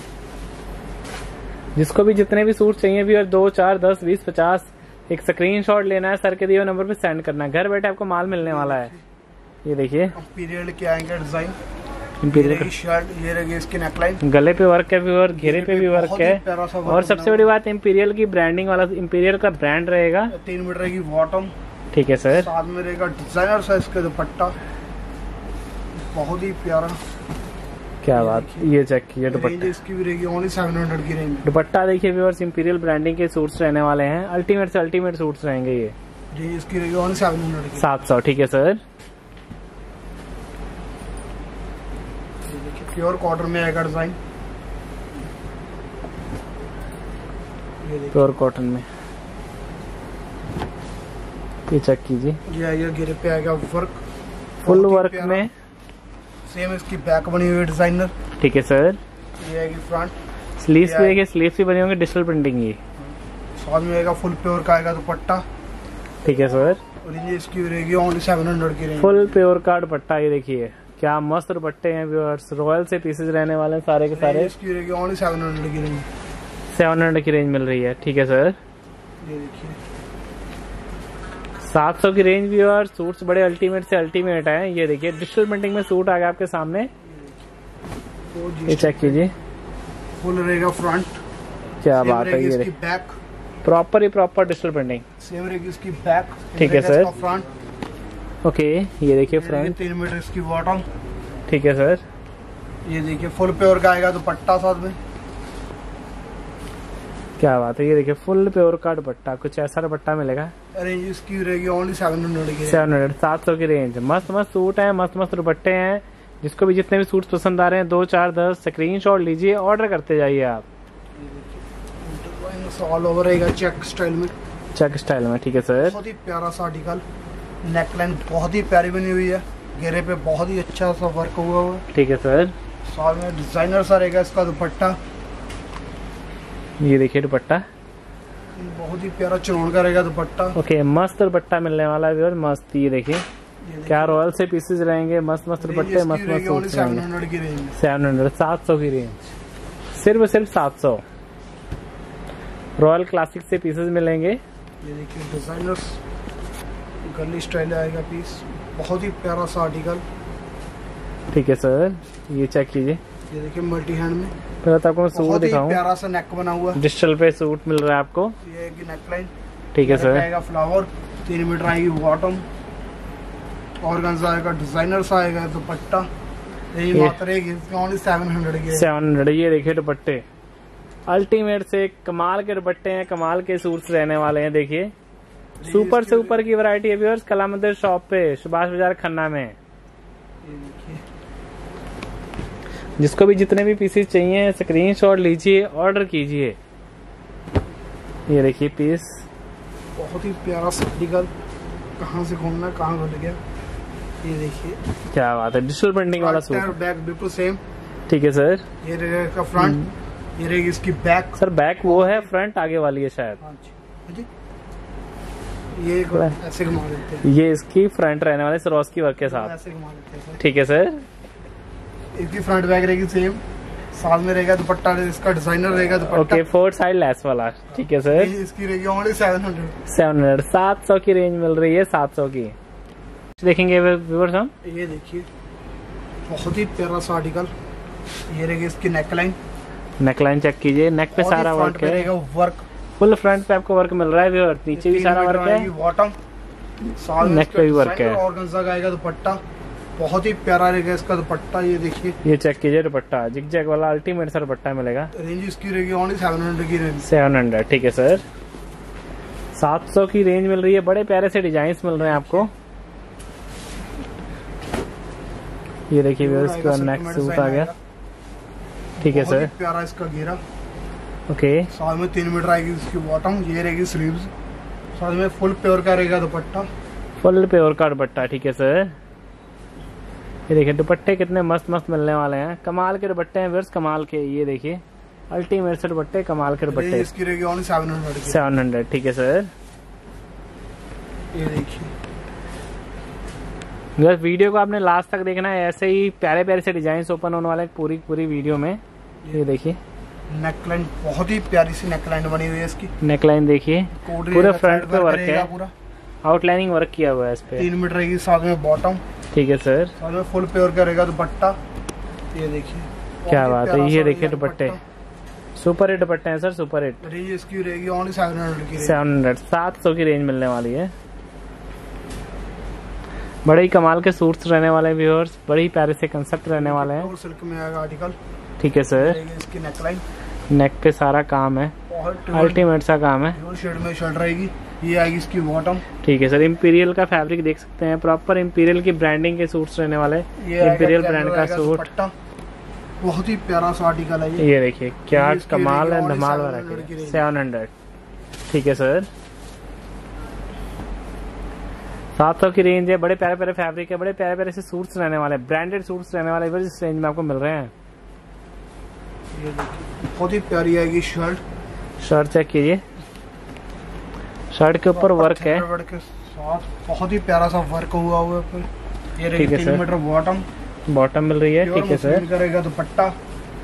जिसको भी जितने भी सूट चाहिए भी, और 2, 4, 10, 20, 50 एक स्क्रीनशॉट लेना है, सर के दिए नंबर पे सेंड करना है, घर बैठे आपको माल मिलने वाला है। ये देखिए पीरियड के आएंगे डिजाइन, इंपीरियल शर्ट, ये रहेगी इसकी नेकलाइन, गले पे वर्क है और घेरे पे भी वर्क है। और सबसे बड़ी बात इंपीरियल की ब्रांडिंग वाला, इंपीरियल का ब्रांड रहेगा। 3 मीटर की बॉटम। ठीक है सर, साथ में रहेगा डिजाइनर साइज का दुपट्टा, बहुत ही प्यारा। क्या बात, ये चेक कीजिए रेंज दुपट्टा। इसकी भी रहेगी ओनली 700 की रेंज। दुपट्टा देखिए व्यूअर्स, इंपीरियल ब्रांडिंग के सूट्स रहने वाले हैं, अल्टीमेट से अल्टीमेट सूट्स रहेंगे ये। रेंज इसकी रहेगी ओनली 700 की। 700, ठीक है सर। प्योर कॉटन में आएगा डिजाइन, प्योर कॉटन में, ये चेक कीजिए। ये आएगा घेरे पे आएगा वर्क, फुल बहुत ही वर्क प्यारा। में, सेम इसकी बैक बनी हुई है डिजाइनर। ठीक है सर। ये आएगी फ्रंट, स्लीव्स ये भी देखिए, स्लीव्स भी बने होंगे डिजिटल प्रिंटिंग की। साथ में आएगा फुल प्योर का आएगा दुपट्टा। ठीक है सर। और ये इसकी रहेगी ओनली 700 की रेंज। फुल प्योर का दुपट्टा, ये देखिए क्या मस्त दुपट्टे हैं व्यूअर्स, रॉयल से पीसेज रहने वाले हैं सारे के सारे। इसकी रहेगी ओनली 700 की रेंज। 700 की रेंज मिल रही है, ठीक है सर। ये देखिए 700 की रेंज व्यूअर्स, सूट्स बड़े अल्टीमेट से अल्टीमेट है। ये देखिए डिजिटल प्रिंटिंग में सूट आ गया आपके सामने, ये चेक कीजिए। फुल रहेगा फ्रंट, क्या बात है, ये इसकी देखिए बैक, प्रॉपर ही प्रॉपर डिजिटल प्रिंटिंग। सेम रहेगी इसकी बैक। ठीक है सर। फ्रंट, ओके, ये देखिए फ्रंट, 3 मीटर इसकी बॉटम। ठीक है सर। ये देखिए फुल प्योर का आएगा दुपट्टा साथ में। क्या बात है, ये देखिए फुल प्योर का दुपट्टा, कुछ ऐसा दुपट्टा मिलेगा। रेंज इसकी रहेगी ओनली 700 की। 700 की रेंज। मस्त मस्त सूट है, मस्त मस्त दुपट्टे हैं। जिसको भी जितने भी सूट पसंद आ रहे हैं 2 4 10 स्क्रीनशॉट लीजिए, ऑर्डर करते जाइए आप। ऑल ओवर रहेगा चेक स्टाइल में, चेक स्टाइल में, ठीक है सर। बहुत ही प्यारा सा आर्टिकल। नेकलाइन बहुत ही प्यारी बनी हुई है, घेरे पे बहुत ही अच्छा सा वर्क हुआ हुआ है। ठीक है सर। साथ में डिजाइनर सा रहेगा इसका दुपट्टा। ये देखिए दुपट्टा, बहुत ही प्यारा चुनौन का रहेगा दुपट्टा। ओके, मस्त दुपट्टा मिलने वाला है व्यूअर, मस्त। ये देखिए क्या रॉयल से पीसेज रहेंगे, मस्त मस्त दुपट्टे, मस्त मस्त सूट रहेंगे। 700 की रेंज। 700 की रेंज, सिर्फ 700। रॉयल क्लासिक से पीसेज मिलेंगे। ये देखिए डिजाइनर्स गली स्टाइल आएगा पीस, बहुत ही प्यारा सा आर्टिकल। ठीक है सर, ये चेक कीजिए। ये देखिए मल्टी हैंड में, पहले तो आपको मैं सूट बहुत ही दिखाऊं। प्यारा सा नेक बना हुआ है। डिजिटल पे सूट मिल रहा है आपको, ये की नेकलाइन। ठीक है सर। आएगा फ्लावर, 3 मीटर आएगी बॉटम, ऑर्गेन्जा आएगा, डिजाइनर सा आएगा दुपट्टा। यही मात्र रहेगी ओनली 700 की। 700। ये देखिए दुपट्टे अल्टीमेट से कमाल के दुपट्टे हैं, कमाल के सूट्स रहने वाले हैं। देखिए सुपर से ऊपर की वैरायटी है व्यूअर्स, कला मंदिर शॉप पे, सुभाष बाजार खन्ना में। ये देखिए जिसको भी जितने भी पीसेस चाहिए स्क्रीनशॉट लीजिए, ऑर्डर कीजिए। ये देखिए पीस, बहुत ही प्यारा सा आर्टिकल। कहाँ से घूमना कहाँ भूल गया। ये देखिए क्या बात है, डिजिटल प्रिंटिंग वाला सूट। बैक बिल्कुल सेम। ठीक है सर। ये रहेगा इसका फ्रंट, ये रहेगी इसकी बैक। सर बैक वो है, फ्रंट आगे वाली है शायद। हाँ जी, ये ऐसे घुमा देते हैं। ये इसकी फ्रंट रहने वाले सरोस्की वर्क के साथ। ऐसे घुमा देते हैं। ठीक है सर। इसकी फ्रंट बैक रहेगी सेम, साथ में रहेगा दुपट्टा, इसका डिजाइनर रहेगा दुपट्टा। ओके, 4 साइड लेस वाला, ठीक है सर। इसकी रहेगी ओनली 700। 700 की रेंज मिल रही है, 700 की। देखेंगे व्यूअर्स हम। ये देखिए बहुत ही प्यारा सा आर्टिकल। ये रहेगी इसकी नेकलाइन। नेकलाइन चेक कीजिए, नेक पे सारा वर्क है, वर्क फुल फ्रंट पे आपको वर्क मिल रहा है व्यूअर, नीचे भी सारा वर्क है, बॉटम नेक पे भी वर्क है। ऑर्गेन्जा का आएगा दुपट्टा, बहुत ही प्यारा रहेगा इसका दुपट्टा। ये देखिए, ये चेक कीजिए दुपट्टा, जिग जैग वाला अल्टीमेट सा दुपट्टा मिलेगा। रेंज इसकी रहेगी ओनली 700 की रेंज। 700, ठीक है सर। 700 की रेंज मिल रही है, बड़े प्यारे से डिजाइन मिल रहे हैं आपको। ये देखिए व्यूअर्स, इसका नेक सूट आ गया, ठीक है सर। प्यारा इसका घेरा। ओके, साथ में 3 मीटर आएगी इसकी बॉटम। ये रहेगी स्लीव्स, साथ में फुल प्योर का रहेगा दुपट्टा। फुल प्योर का दुपट्टा, ठीक है सर। ये देखिए दुपट्टे कितने मस्त मस्त मिलने वाले हैं, कमाल के दुपट्टे हैं व्यूअर्स, कमाल के। ये देखिए अल्टीमेट से दुपट्टे, कमाल के दुपट्टे। इसकी रहेगी ओनली 700 की। 700, ठीक है सर। ये देखिए बस वीडियो को आपने लास्ट तक देखना है, ऐसे ही प्यारे प्यारे से डिजाइन ओपन होने वाले हैं पूरी वीडियो में। ये देखिए नेकलाइन, बहुत ही प्यारी सी नेकलाइन बनी हुई है इसकी। नेकलाइन देखिए, पूरे फ्रंट पे वर्क है, पूरा आउटलाइनिंग वर्क किया हुआ है इस पे। 3 मीटर रहेगी, साथ में बॉटम, ठीक है सर। साथ में फुल प्योर का रहेगा दुपट्टा। ये देखिए क्या बात है, ये देखिए दुपट्टे सुपर हिट दुपट्टे हैं सर, सुपर हिट। रेंज इसकी रहेगी ओनली 700 की। 700 की रेंज मिलने वाली है। बड़े ही कमाल के सूट्स रहने वाले हैं व्यूअर्स, बड़े ही प्यारे से कंसेप्ट रहने वाले हैं। सिल्क में आएगा आर्टिकल। ठीक है सर, इसकी नेकलाइन, नेक पे सारा काम है, अल्टीमेट सा काम है। शेड में शर्ट रहेगी, ये आएगी इसकी बॉटम। ठीक है सर, इंपीरियल का फैब्रिक देख सकते हैं, प्रॉपर इंपीरियल की ब्रांडिंग के सूट्स रहने वाले। इंपीरियल ब्रांड का सूट, बहुत ही प्यारा सा आर्टिकल है ये देखिए क्या कमाल है, धमाल वाला 700। ठीक है सर, 700 की रेंज है। बड़े प्यारे प्यारे फैब्रिक है, बड़े प्यारे प्यारे से सूट्स रहने वाले, ब्रांडेड सूट्स रहने वाले इस रेंज में आपको मिल रहे हैं। ये देखिए बहुत ही प्यारी आएगी शर्ट। शर्ट चेक कीजिए, शर्ट के ऊपर वर्क है, के साथ बहुत ही प्यारा सा वर्क हुआ हुआ है। ये ठीक है 3 सर, मीटर बॉटम, बॉटम मिल रही है। ठीक है सर, करेगा दुपट्टा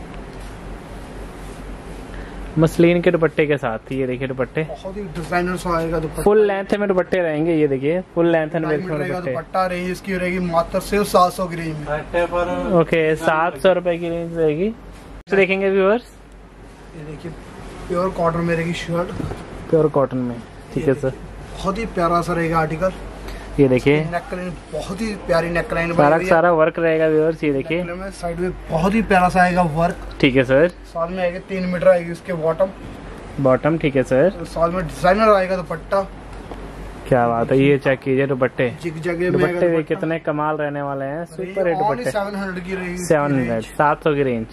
मसलिन के दुपट्टे के साथ, ये देखिए दुपट्टे बहुत ही डिजाइनर सा आएगा दुपट्टा। फुल लेंथ में दुपट्टे रहेंगे, ये देखिए फुल लेंथ में दुपट्टे। दुपट्टा रेंज इसकी रहेगी मात्र सिर्फ 700 की रेंज में। ओके 700 रुपए की रेंज रहेगी। देखेंगे व्यूअर्स, ये देखिए प्योर कॉटन में रहेगी शर्ट, प्योर कॉटन में। ठीक है सर, बहुत ही प्यारा सा रहेगा आर्टिकल। ये देखिए नेकलाइन बहुत ही प्यारी नेकलाइन, सारा वर्क रहेगा व्यूअर्स, ये देखिए साइड में बहुत ही प्यारा सा आएगा वर्क। ठीक है सर, साथ में आएगा 3 मीटर आएगी इसके बॉटम। ठीक है सर, साथ में डिजाइनर आएगा दुपट्टा। क्या बात है, ये चेक कीजिए दुपट्टे, दुपट्टे भी कितने कमाल रहने वाले हैं। सुपर हिट दुपट्टे 700 की रेंज, 700 की रेंज,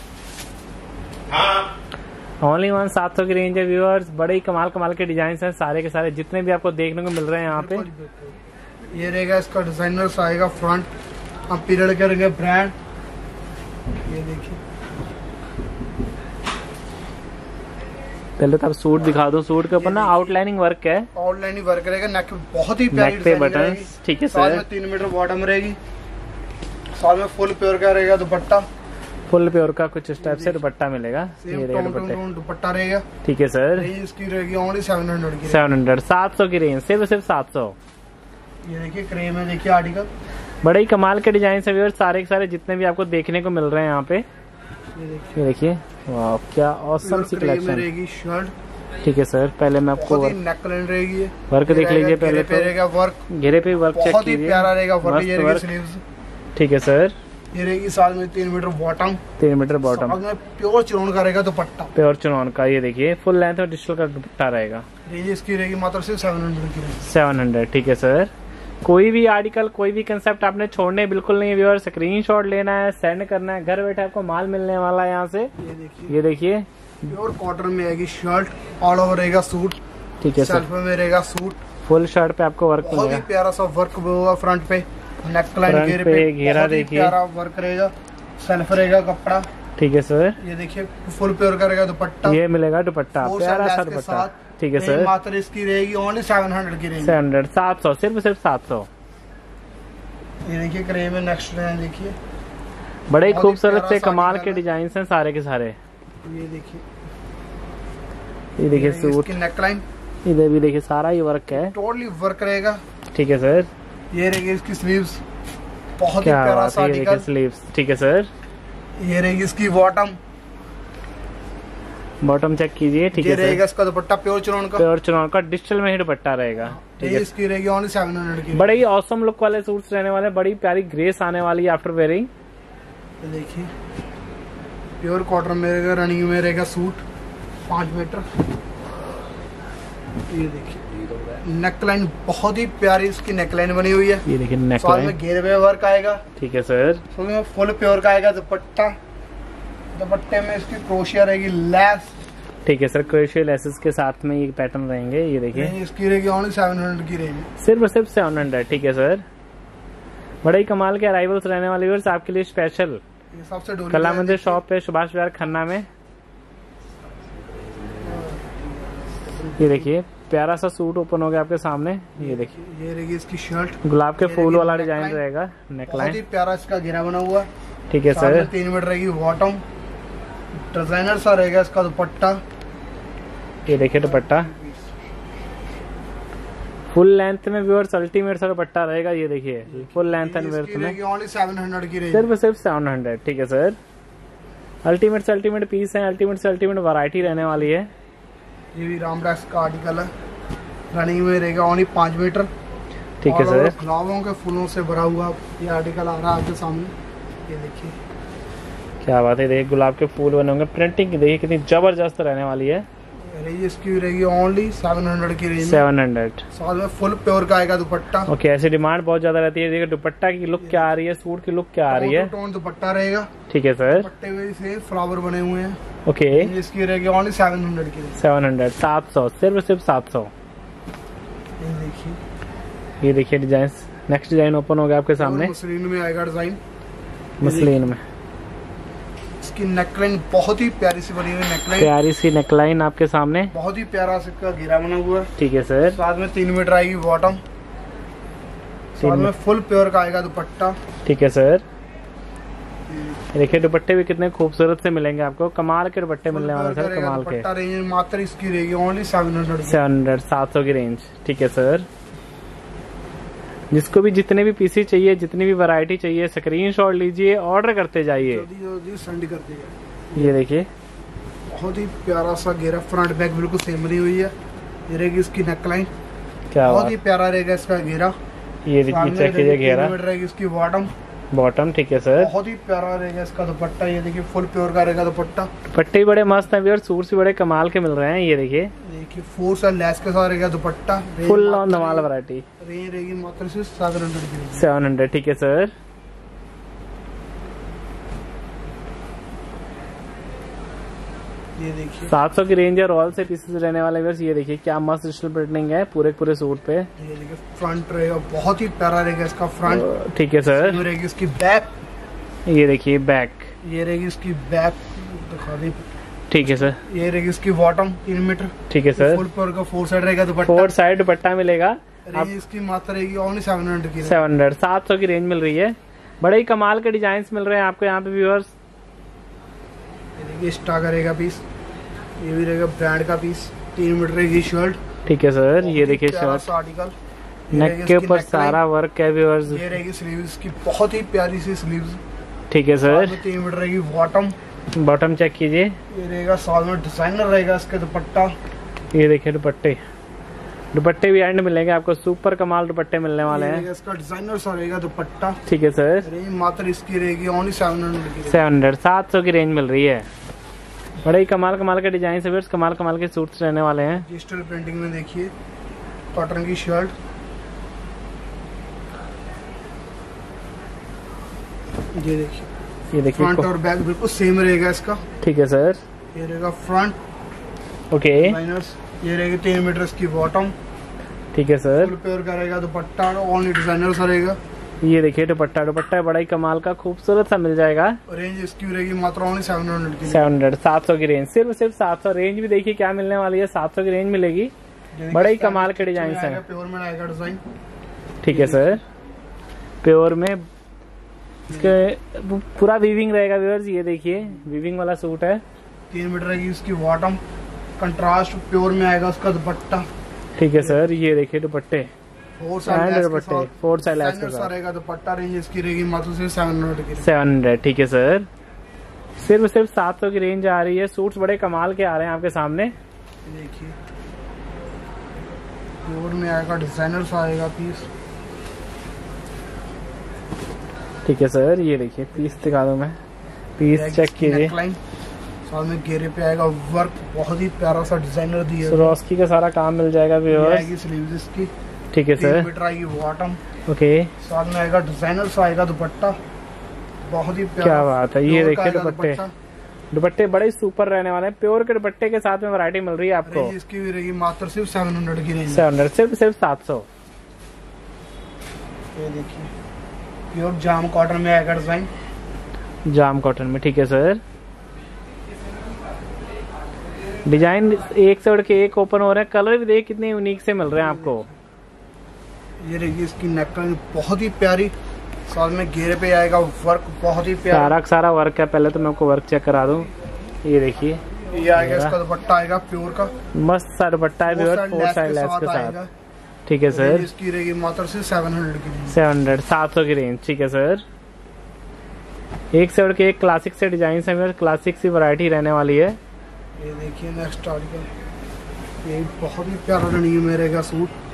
ओनली 700 की रेंज है व्यूअर्स। बड़े ही कमाल कमाल के डिजाइन हैं सारे के सारे, जितने भी आपको देखने को मिल रहे हैं यहाँ पे। ये रहेगा इसका डिजाइनर सा आएगा फ्रंट, हम पीरियड करेंगे ब्रांड। ये देखिए पहले तो आप सूट दिखा दो, सूट के ऊपर ना आउटलाइनिंग वर्क है, आउटलाइनिंग वर्क रहेगा, नेक बहुत ही प्यारी नेक पे बटन। ठीक है सर, 3 मीटर बॉटम रहेगी, साथ में फुल प्योर का रहेगा दुपट्टा, फुल प्योर का कुछ इस टाइप से दुपट्टा मिलेगा। ये दुपट्टा रहेगा। ठीक है सर, इसकी रहेगी ओनली 700 की, 700 की रेंज, सिर्फ 700। ये देखिए क्रेम है, देखिए आर्टिकल बड़े ही कमाल के डिजाइन से व्यूअर्स, सारे के सारे जितने भी आपको देखने को मिल रहे हैं यहाँ पे। ये देखिए वाह क्या ऑसम सी कलेक्शन रहेगी शर्ट। ठीक है सर, पहले मैं आपको नेकलाइन रहेगी, वर्क देख लीजिए पहले तो, वर्क घेरे पे वर्क चेक बहुत ही कीजिए, प्यारा रहेगा वर्क। ठीक है सर, ये रहेगी साथ में 3 metre bottom, 3 metre bottom, pure chinon का रहेगा दुपट्टा, प्योर चिनोन का। ये देखिए फुल लेंथ और डिजिटल का दुपट्टा रहेगा। रेंज इसकी रहेगी मात्र सिर्फ 700 की, 700। ठीक है सर, कोई भी आर्टिकल कोई भी कंसेप्ट आपने छोड़ने बिल्कुल नहीं व्यूअर, स्क्रीनशॉट लेना है, सेंड करना है, घर बैठे आपको माल मिलने वाला है यहाँ से। ये देखिए प्योर कॉटन में आएगी शर्ट, ऑल ओवर रहेगा सूट। ठीक है सर, में रहेगा सूट, फुल शर्ट पे आपको वर्क बहुत ही प्यारा सा वर्क होगा फ्रंट पे, नेकलाइन पे घेरा देखिए प्यारा वर्क रहेगा, सेल्फ रहेगा कपड़ा। ठीक है सर, ये देखिए फुल प्योर का रहेगा दुपट्टा, ये मिलेगा दुपट्टा, प्यारा सा दुपट्टा। ठीक है सर, मात्र इसकी रहेगी ओनली 700 की रेंज, 700, सिर्फ 700। ये देखिए क्रेम है, नेक्स्ट डिजाइन देखिए, बड़े ही खूबसूरत से कमाल के डिजाइन हैं सारे के सारे। ये देखिए सूट, नेकलाइन, इधर भी देखिए सारा ही वर्क है, टोटली वर्क रहेगा। ठीक है सर, ये रहेगी इसकी स्लीव्स, बहुत ही प्यारा सा आर्टिकल, स्लीव्स। ठीक है सर, ये रहेगी इसकी बॉटम, बॉटम चेक कीजिए। ठीक है, रहेगा इसका दुपट्टा प्योर चिनोन का, प्योर चिनोन का डिजिटल में ही दुपट्टा रहेगा। ठीक है, इसकी रहेगी ओनली 700 की। बड़े ही ऑसम लुक वाले सूट्स रहने वाले, बड़ी प्यारी ग्रेस आने वाली है आफ्टर वेयरिंग। देखिए प्योर कॉटन में रहेगा, रनिंग में रहेगा सूट 5 मीटर। ये देखिए नेकलाइन बहुत ही प्यारी इसकी नेकलाइन बनी हुई है, ये देखिए नेकलाइन में घेरे में वर्क आएगा। ठीक है सर, फुल प्योर का आएगा दुपट्टा, दुपट्टे में इसकी क्रोशिया रहेगी, लैस। ठीक है सर, क्रोशिया लेसेस के साथ में ये पैटर्न रहेंगे। ये देखिए इसकी रहेगी ओनली 700 की रेंज, सिर्फ 700। ठीक है सर, बड़े ही कमाल के अराइवल्स रहने वाले व्यूअर्स आपके लिए स्पेशल सबसे कला मंदिर शॉप पे सुभाष विहार खन्ना में। ये देखिए प्यारा सा सूट ओपन हो गया आपके सामने। ये देखिए ये रहेगी इसकी शर्ट, गुलाब के फूल वाला डिजाइन रहेगा, नेकलाइन बहुत ही प्यारा इसका घेरा बना हुआ। ठीक है सर, 3 मीटर रहेगी बॉटम, डिजाइनर सा रहेगा इसका दुपट्टा। ये देखिए दुपट्टा फुल लेंथ में व्यूअर्स, अल्टीमेट सा दुपट्टा रहेगा। ये देखिए फुल लेंथ एंड विड्थ में ओनली 700 की रेंज, सिर्फ 700। ठीक है सर, अल्टीमेट से अल्टीमेट पीस है, अल्टीमेट से अल्टीमेट वैरायटी रहने वाली है। ये भी रामदास का आर्टिकल है, रनिंग में रहेगा ओनली 5 मीटर, ठीक है सर। गुलाबों के फूलों से भरा हुआ ये आर्टिकल आ रहा है आपके सामने, ये देखिए क्या बात है। देखिए गुलाब के फूल बने होंगे, प्रिंटिंग देखिए कितनी जबरदस्त रहने वाली है। रेंज इसकी रहेगी ओनली 700 की रेंज, 700। साथ में फुल प्योर का आएगा दुपट्टा। ओके, ऐसी डिमांड बहुत ज्यादा रहती है। देखिए दुपट्टा की लुक क्या आ रही है, सूट की लुक क्या आ रही है। टोन दुपट्टा रहेगा। ठीक है सर। दुपट्टे में से फ्लावर बने हुए हैं। ओके, इसकी रहेगी ओनली 700 की रेंज। 700, 700, सिर्फ 700। ये देखिए, ये देखिए डिजाइन। नेक्स्ट डिजाइन ओपन हो गया आपके सामने, मसलिन में आएगा डिजाइन, मसलिन में। इसकी नेकलाइन बहुत ही प्यारी सी बनी हुई नेकलाइन, प्यारी सी नेकलाइन आपके सामने, बहुत ही प्यारा सा इसका घेरा बना हुआ है। ठीक है सर। साथ में 3 मीटर आएगी बॉटम, साथ में फुल प्योर का आएगा दुपट्टा। ठीक है सर। देखिए दुपट्टे भी कितने खूबसूरत से मिलेंगे आपको, कमाल के दुपट्टे मिलने वाले सर, कमाल के। रेंज मात्र इसकी रहेगी ओनली 700, 700 की रेंज। ठीक है सर। जिसको भी जितने भी पीसी चाहिए, जितनी भी वैरायटी चाहिए, स्क्रीनशॉट लीजिए, ऑर्डर करते जाइए। जल्दी सेंड कर दीजिए। ये देखिए बहुत ही प्यारा सा घेरा, फ्रंट बैक बिल्कुल सेम बनी हुई है। ये रहेगी इसकी नेकलाइन, क्या बहुत ही प्यारा रहेगा इसका घेरा। ये देखिए चेक कीजिए घेरा, रहेगी इसकी बॉटम, बॉटम। ठीक है सर। बहुत ही प्यारा रहेगा इसका दुपट्टा। ये देखिए फुल प्योर का रहेगा दुपट्टा। दुपट्टे भी बड़े मस्त हैं और सूट भी बड़े कमाल के मिल रहे हैं। ये देखिए 4 साइड लैस के साथ रहेगा दुपट्टा। फुल ऑन धमाल वैरायटी। रेंज रहेगी मात्र सिर्फ 700 की। 700। ठीक है सर। ये देखिए 700 की रेंज है, रॉयल से पीसेस रहने वाले व्यूअर्स। ये देखिए क्या मस्त डिजिटल प्रिंटिंग है पूरे सूट पे। ये देखिए फ्रंट रहेगा, बहुत ही प्यारा रहेगा इसका फ्रंट। ठीक है सर। ये रहेगी इसकी बैक, ये देखिए बैक, ये रहेगी इसकी बैक, दिखा दी। ठीक है सर। ये रहेगी इसकी बॉटम 3 मीटर। ठीक है सर। फुल प्योर का 4 साइड रहेगा दुपट्टा। 4 साइड दुपट्टा मिलेगा। रेंज इसकी मात्र रहेगी ओनली 700 की। 700 की रेंज मिल रही है। बड़े ही कमाल के डिजाइन मिल रहे हैं आपको यहाँ पे व्यूअर्स। ये देखिए स्टार रहेगा पीस, ये भी रहेगा ब्रांड का पीस। 3 मीटर रहेगी शर्ट। ठीक है सर। ये देखिए शर्ट, आर्टिकल नेक के ऊपर सारा वर्क है व्यूअर्स। ये रहेगी स्लीव्स की, बहुत ही प्यारी सी स्लीव्स। ठीक है सर। 3 मीटर रहेगी बॉटम, बॉटम चेक कीजिए। ये रहेगा साथ में डिजाइनर रहेगा इसका दुपट्टा। ये देखिए दुपट्टे, दुपट्टे भी एंड मिलेंगे आपको, सुपर कमाल दुपट्टे मिलने वाले हैं। इसका डिजाइनर सा रहेगा दुपट्टा। ठीक है सर। रेंज मात्र इसकी रहेगी ओनली 700 की। 700 की रेंज मिल रही है। बड़े ही कमाल के डिजाइन से कमाल के सूट्स रहने वाले हैं। डिजिटल प्रिंटिंग में देखिए कॉटन की शर्ट, ये देखिए फ्रंट और बैक बिल्कुल सेम रहेगा इसका। ठीक है सर। ये रहेगा फ्रंट, ओके। डिजाइनर्स। ये रहेगी 3 मीटर की बॉटम। ठीक है सर। फुल प्योर का रहेगा दुपट्टा, ओनली डिजाइनर सा रहेगा। ये देखिए दुपट्टा बड़ा ही कमाल का खूबसूरत सा मिल जाएगा। रेंज इसकी रहेगी मात्र ओनली 700 की। 700 की रेंज, सिर्फ 700। रेंज भी देखिए क्या मिलने वाली है, 700 की रेंज मिलेगी। बड़े ही कमाल के डिजाइन है। प्योर में आएगा डिजाइन। ठीक है सर। प्योर में पूरा वीविंग रहेगा व्यूअर्स। ये देखिए वीविंग वाला सूट है। 3 मीटर रहेगी इसकी बॉटम, कंट्रास्ट प्योर में आएगा उसका दुपट्टा। ठीक है सर। ये देखिए दुपट्टे, 4 साइड दुपट्टे 4 साइड लैस के साथ रहेगा दुपट्टा। रेंज इसकी रहेगी मात्र सिर्फ 700 की। 700। ठीक है सर। सिर्फ 700 की रेंज आ रही है। सूट्स बड़े कमाल के आ रहे हैं आपके सामने। देखिए प्योर में आएगा, डिजाइनर सा आएगा पीस। ठीक है सर। ये देखिए पीस दिखा दूं मैं, पीस चेक कीजिए। साथ में घेरे पे आएगा वर्क, बहुत ही प्यारा सा डिजाइनर दिया है। स्वरोस्की का सारा काम मिल जाएगा व्यूअर्स। स्लीव्स इसकी। ठीक है सर। 3 मीटर आएगी बॉटम। ओके। साथ में आएगा डिजाइनर सा आएगा दुपट्टा, बहुत ही प्यारा। क्या बात है। ये देखिए दुपट्टे बड़े सुपर रहने वाले हैं। प्योर के दुपट्टे के साथ में वैरायटी मिल रही है आपको। इसकी भी रहेगी मात्र सिर्फ 700 की रेंज। 700, सिर्फ 700। ये देखिए प्योर जाम कॉटन में आएगा डिजाइन, जाम कॉटन में। ठीक है सर। डिजाइन एक से बढ़ के एक ओपन हो रहे हैं। कलर भी देखिए कितने यूनिक से मिल रहे हैं आपको। ये रहेगी इसकी नेकलाइन, बहुत ही प्यारी। साथ में घेरे पे आएगा वर्क, बहुत ही प्यारा। सारा वर्क है। पहले तो मैं आपको वर्क चेक करा दूं। ये देखिए ये आएगा, इसका दुपट्टा आएगा प्योर का, मस्त सा दुपट्टा है। 4 साइड लैस के साथ। ठीक है सर। इसकी रहेगी मात्र सिर्फ 700 की। 700 की रेंज। ठीक है सर। एक से बढ़ के एक क्लासिक से डिजाइन है, क्लासिक सी वैरायटी रहने वाली है। ये देखिए नेक्स्ट आर्टिकल, ये बहुत ही प्यारा रनिंग में रहेगा सूट।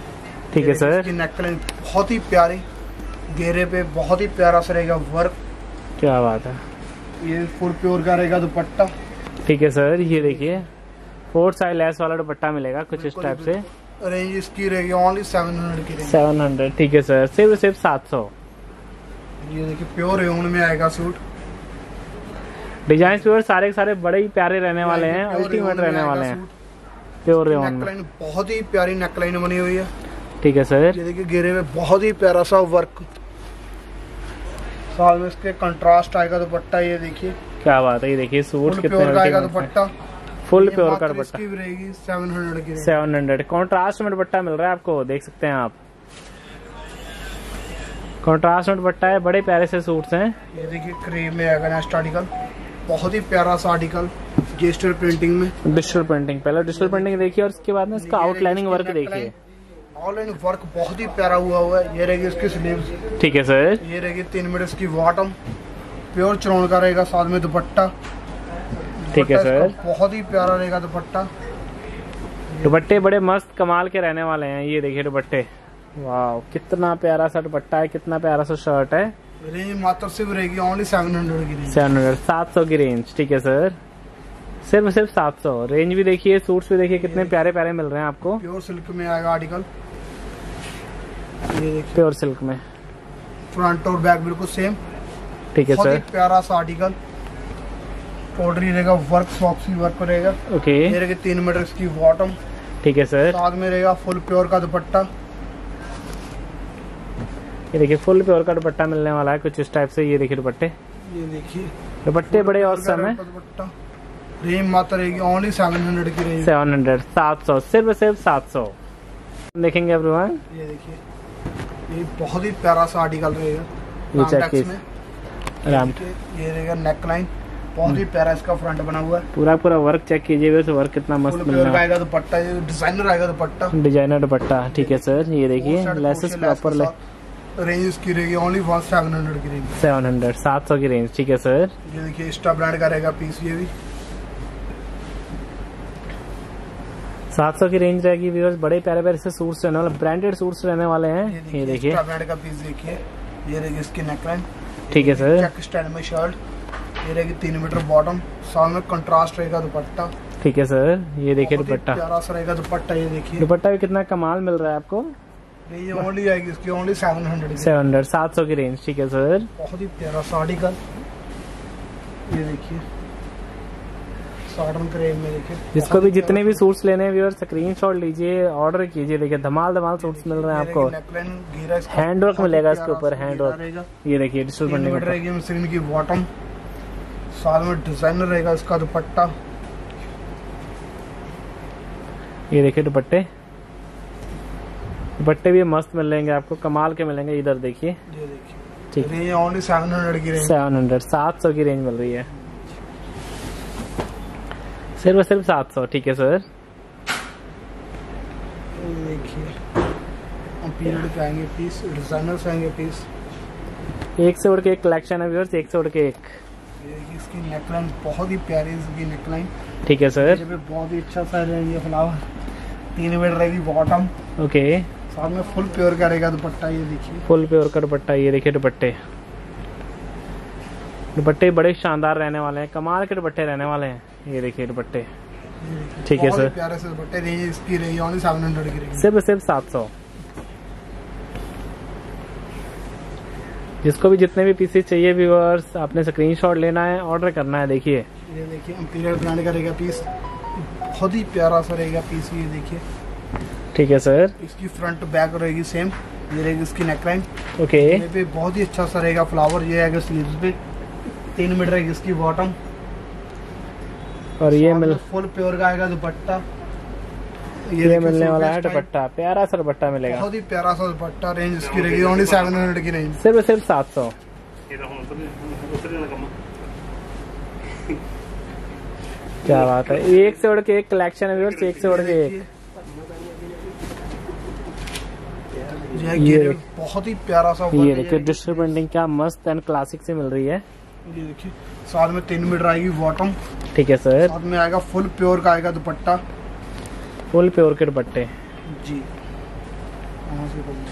ठीक है सर। इसकी नेकलाइन बहुत ही प्यारी, घेरे पे बहुत ही प्यारा सा रहेगा वर्क। क्या बात है। ये फुल प्योर का रहेगा दुपट्टा। ठीक है सर, ये देखिए 4 साइड लेस वाला दुपट्टा मिलेगा कुछ इस टाइप से। रेंज इसकी रहेगी ओनली 700 की रेंज। 700 ठीक है सर, सिर्फ 700। ये देखिए प्योर रेयन में आएगा सूट। डिजाइन प्योर सारे के सारे बड़े ही प्यारे रहने वाले हैं, अल्टीमेट रहने वाले हैं। प्योर रेयन में नेकलाइन बहुत ही प्यारी नेकलाइन बनी हुई है। ठीक है सर। ये देखिए घेरे में बहुत ही प्यारा सा वर्क, साथ में इसके कंट्रास्ट आएगा दुपट्टा। ये देखिए क्या बात है, ये देखिए सूट फुल कितने प्योर का आएगा ultimate हैं। दुपट्टा। फुल प्योर का इसकी दुपट्टा भी रहेगी 700 की। 700 कॉन्ट्रास्ट में दुपट्टा मिल रहा है आपको, देख सकते हैं आप। कॉन्ट्रास्ट में दुपट्टा है, बड़े प्यारे से सूट्स हैं। ये देखिए क्रीम में आएगा नेक्स्ट आर्टिकल, बहुत ही प्यारा सा आर्टिकल डिजिटल प्रिंटिंग में। डिजिटल प्रिंटिंग, पहले डिजिटल प्रिंटिंग देखिए और उसके बाद में इसका आउटलाइनिंग वर्क देखिए। ऑनलाइन वर्क बहुत ही प्यारा हुआ है। ये रहेगी इसकी स्लीव्स। ठीक है सर। ये रहेगी 3 मीटर की बॉटम, प्योर चुनौन का रहेगा, साथ में दुपट्टा। ठीक है सर। बहुत ही प्यारा रहेगा दुपट्टा। दुपट्टे बड़े मस्त कमाल के रहने वाले हैं। ये देखिए दुपट्टे, वाह कितना प्यारा सा दुपट्टा है, कितना प्यारा सा शर्ट है। रेंज मात्र सिर्फ रहेगी ओनली 700 की रेंज। 700 की रेंज। ठीक है सर, सिर्फ 700। रेंज भी देखिए, सूट्स भी देखिए कितने प्यारे प्यारे मिल रहे हैं आपको। प्योर सिल्क में आएगा आर्टिकल। ये देखिए प्योर सिल्क में, फ्रंट और बैक बिल्कुल सेम। ठीक है बहुत ही सर। प्यारा सा आर्टिकल। ऑर्डरी रहेगा वर्क, सॉक्सी वर्क रहेगा। ओके, ये रहेगी 3 मीटर की बॉटम। ठीक है सर। साथ में रहेगा फुल प्योर का दुपट्टा। ये देखिए फुल प्योर का दुपट्टा मिलने वाला है कुछ इस टाइप से। ये देखिए दुपट्टे, ये देखिए दुपट्टे बड़े औसम है। दुपट्टा रेंज मात्र रहेगी ओनली 700 की रेंज। 700 सिर्फ 700 देखेंगे एवरीवन। ये देखिए ये बहुत ही प्यारा सा आर्टिकल रहेगा। ये चेक रामटेक्स में राम ये रहेगा नेक लाइन, बहुत ही प्यारा इसका फ्रंट बना हुआ है। पूरा वर्क चेक कीजिए, वैसे वर्क कितना मस्त फुल मिल प्योर रहा का है। आएगा दुपट्टा, ये डिजाइनर आएगा दुपट्टा। डिजाइनर दुपट्टा, ठीक है सर। ये देखिए लेसेस प्रॉपर ले। रेंज इसकी रहेगी ओनली 700 की रेंज। 700 की रेंज। ठीक है सर। ये देखिए स्टा ब्रांड का रहेगा पीस। ये भी 700 की रेंज रहेगी व्यूअर्स। बड़े प्यारे प्यारे से सूट्स रहने वाले, ब्रांडेड सूट्स रहने वाले हैं। ये देखिए स्टा ब्रांड का पीस देखिए। ये रहेगी इसकी नेकलाइन, ठीक है सर। चेक स्टाइल में शर्ट। ये रहेगी 3 मीटर बॉटम, साथ में कंट्रास्ट रहेगा दुपट्टा। ठीक है सर। ये देखिए बहुत ही दुपट्टा, प्यारा सा रहेगा दुपट्टा। ये देखिए दुपट्टा भी कितना कमाल मिल रहा है आपको। ये ओनली आएगी इसकी ओनली 700 की। 700 की रेंज। ठीक है सर। बहुत ही प्यारा सा आर्टिकल। ये देखिए सॉटन क्रेप में देखिए। जिसको भी जितने भी सूट्स लेने हैं व्यूअर्स स्क्रीनशॉट लीजिए, ऑर्डर कीजिए। देखिए धमाल सूट्स मिल रहे हैं आपको। हैंडवर्क मिलेगा इसके ऊपर, हैंडवर्क। ये देखिए डिजिटल प्रिंटिंग रहेगी मशीन की बॉटम, साथ में डिजाइनर रहेगा इसका दुपट्टा। ये देखिए दुपट्टे, दुपट्टे भी मस्त मिलेंगे आपको, कमाल के मिलेंगे। इधर देखिए, ये देखिए ठीक ये ओनली 700 की रेंज। 700 की रेंज मिल रही है, सिर्फ 700। ठीक है सर। ये देखिए पीरियड के आएंगे पीस, डिजाइनर से आएंगे पीस। एक से उड़ के एक कलेक्शन है व्यूअर्स, एक से उड़ के एक। ये देखिए इसकी नेकलाइन बहुत ही प्यारी है इसकी नेकलाइन। ठीक है सर। बहुत ही अच्छा सा रहेगी फ्लावर। 3 मीटर रहेगी बॉटम, ओके। साथ में फुल प्योर का रहेगा दुपट्टा। ये देखिए फुल प्योर का दुपट्टा। ये देखिए दुपट्टे, दुपट्टे बड़े शानदार रहने वाले हैं, कमाल के दुपट्टे रहने वाले हैं। ये देखिए दुपट्टे, ठीक है सर। प्यारे से दुपट्टे। रेंज इसकी रहेगी ओनली 700 की रेंज। सिर्फ 700। जिसको भी जितने भी पीसेस चाहिए व्यूअर्स, आपने स्क्रीनशॉट लेना है, ऑर्डर करना है। देखिए ये देखिए इंपीरियल ब्रांड का रहेगा पीस, बहुत ही प्यारा सा रहेगा पीस। ये देखिए ठीक है सर। इसकी फ्रंट बैक रहेगी सेम। ये रहेगी इसकी नेकलाइन, ओके। ये पे बहुत ही अच्छा सा रहेगा फ्लावर। ये आएगा स्लीव्स पे। 3 मीटर रहेगी इसकी बॉटम, और ये मिल फुल प्योर का आएगा दुपट्टा। ये मिलने वाला है दुपट्टा, प्यारा सा दुपट्टा मिलेगा, बहुत ही प्यारा सा दुपट्टा। रेंज इसकी रहेगी ओनली 700 की रेंज। सिर्फ 700। क्या बात है, एक से उड़ के एक कलेक्शन है व्यूअर्स, एक से उड़ के एक। ये बहुत ही प्यारा सा। ये देखिए डिजिटल प्रिंटिंग क्या मस्त एंड क्लासिक से मिल रही है। ये देखिए साथ में 3 मीटर आएगी बॉटम, ठीक है सर। साथ में आएगा फुल प्योर का आएगा दुपट्टा। फुल प्योर के दुपट्टे जी। यहाँ से कर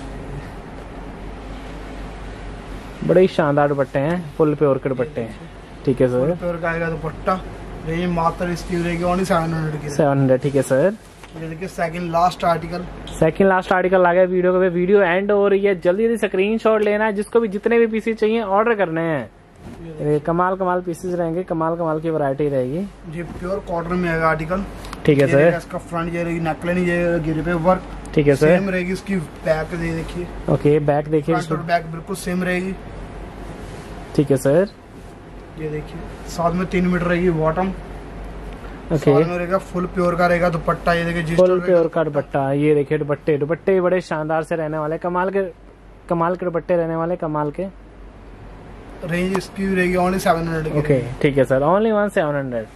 बड़े ही शानदार दुपट्टे हैं, फुल प्योर के दुपट्टे हैं। ठीक है सर। प्योर का आएगा दुपट्टा, रेंज मात्र इसकी रहेगी ओनली 700 की। 700। ठीक है सर। ये देखिए second last article. Second last article आ गया वीडियो के, वीडियो एंड हो रही है, जल्दी जल्दी स्क्रीनशॉट लेना है। जिसको भी जितने भी पीसेस चाहिए ऑर्डर करने हैं। ये कमाल कमाल पीसेस रहेंगे, कमाल कमाल की वैरायटी रहेगी। ये प्योर कॉटन में आएगा आर्टिकल। ठीक है सर। इसका फ्रंट ये रहेगी नेकलाइन, ये गिरे पे वर्क। ठीक है सर। सेम रहेगी इसकी बैक, देखिए। ओके बैक देखिए, फ्रंट और बैक बिल्कुल सेम रहेगी। ठीक है सर। ये देखिए साथ में 3 मीटर रहेगी बॉटम। ओके साथ में रहेगा फुल प्योर का रहेगा दुपट्टा। ये देखिए फुल प्योर का दुपट्टा। ये देखिए दुपट्टे, दुपट्टे बड़े शानदार से रहने वाले, कमाल के दुपट्टे रहने वाले, कमाल के। रेंज इसकी रहेगी ओनली 700 की। ओके ठीक है सर, ओनली 1700।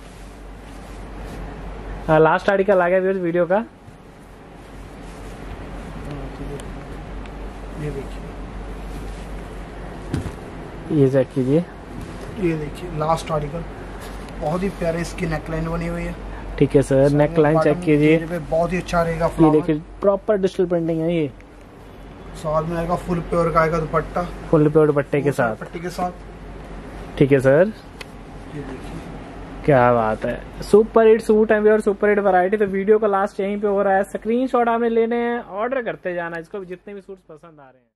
लास्ट आर्टिकल आ गया व्यूअर्स वीडियो का। ये देखिए, ये चेक कीजिए। ये देखिए लास्ट आर्टिकल, बहुत ही प्यारे इसकी नेकलाइन बनी हुई है। ठीक है सर। नेक लाइन चेक कीजिए, बहुत ही अच्छा रहेगा। ये देखिए प्रॉपर डिजिटल प्रिंटिंग है। ये साथ में आएगा फुल प्योर का आएगा दुपट्टा, फुल प्योर दुपट्टे के साथ। पट्टी के साथ। ठीक है सर। ये देखिए क्या बात है, सुपर हिट सूट है और सुपर हिट वैरायटी। तो वीडियो का लास्ट यहीं पे हो रहा है, स्क्रीनशॉट आपने लेने हैं, ऑर्डर करते जाना, इसको जितने भी सूट पसंद आ रहे हैं।